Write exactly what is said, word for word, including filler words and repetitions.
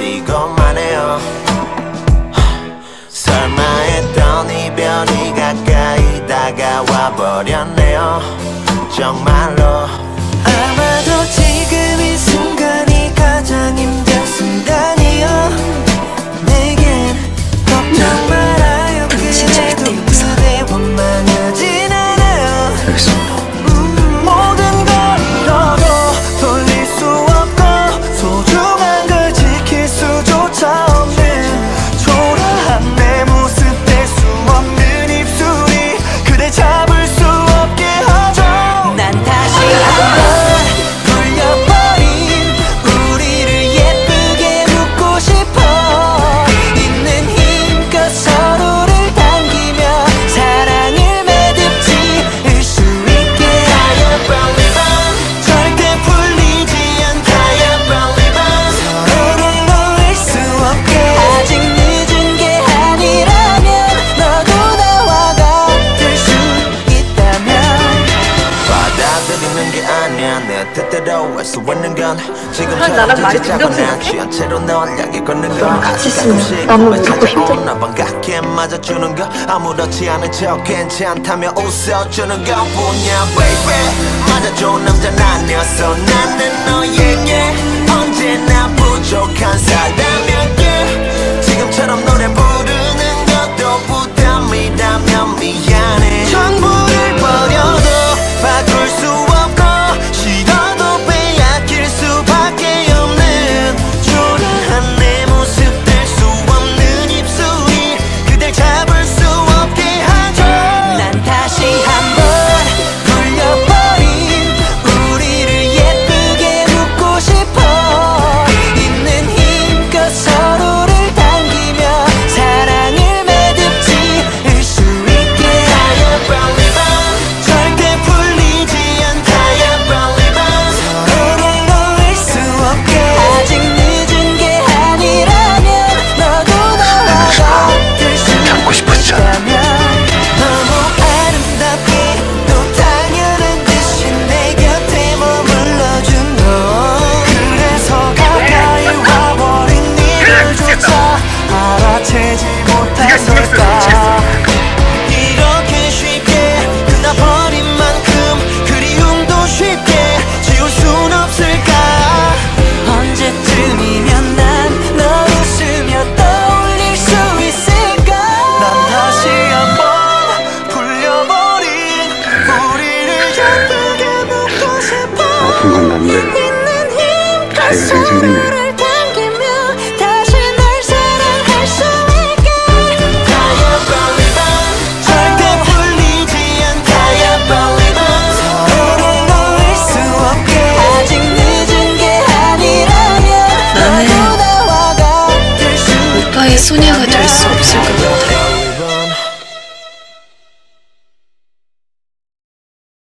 버티고만 해요. 설마 했던 이별이 가까이 다가와 버렸네요. 정말로 아마도 지금 이 순간이 가장 힘든 순간이요. 내겐 걱정 말아요. 그래도 그대 원망하진 않아요. 알겠습니다. 음, 모든 걸 잃어도 돌릴 수 없고 소중한 걸 지킬 수조차 없는 초라한 내 모습 뗄 수 없는 입술이 그댈 잡을 수 없게 하죠. 난 다시 한번 불려버린 우리를 예쁘게 묻고 싶어. 있는 힘껏 서로를 당기며 사랑을 매듭지을 수 있게. 다야 빨리 봐 절대 풀리지 않다야 빨리 봐 서로를 놓을 수 없게. 아직 늦은 게 아니라면 너도 나와 같을 수 있다면 받아들이는 게 아니야. 내 뜻대로 할 수 있는 건 지금처럼 지지자고 난 취한 채로 널 향해 걷는 건 같이 아직 있으면 가끔씩 나는 왜 울고 찾아오나 힘들어. 반갑게 맞아주는 거 아무렇지 않은 척 괜찮다며 웃어주는 것뿐이야 baby. 맞아줘 남자는 아니었어. 나는 너에게 언제나 부족한 사람이었게. 지금처럼 노래 부르는 것도 부담이라면 미안해. 전부를 버려도 바꿀 수 없고 싫어도 빼앗길 수밖에 없는 초라한 내 모습 뗄 수 없는 입술이 그댈 잡을 수 없게 하죠. 난 다시 한번 불려버린 우리를 예쁘게 묻고 싶어. 있는 힘껏 서로를 당기며 사랑을 매듭지을 수 있게. 다야 빨리 봐 절대 풀리지 않다야 빨리 봐 서로를 놓을 수 없게. 아직 늦은 게 아니라면 너도 나와 같을 수 잡고 싶었지 않아. 있다면 너무 아름답게 또 당연한 듯이 내 곁에 머물러준 너. 그래서 가까이 와버린 이별조차 알아채지 못했을까. 이렇게 쉽게 끝나버린 만큼 그리움도 쉽게 지울 순 없을까. 언제쯤이면 난 널 웃으며 떠올릴 수 있을까. 난 다시 한번 불려버린 우리를 예쁘게 묻고 싶어. 아픈 건 난데 있는 힘껏 자기가 생생되네.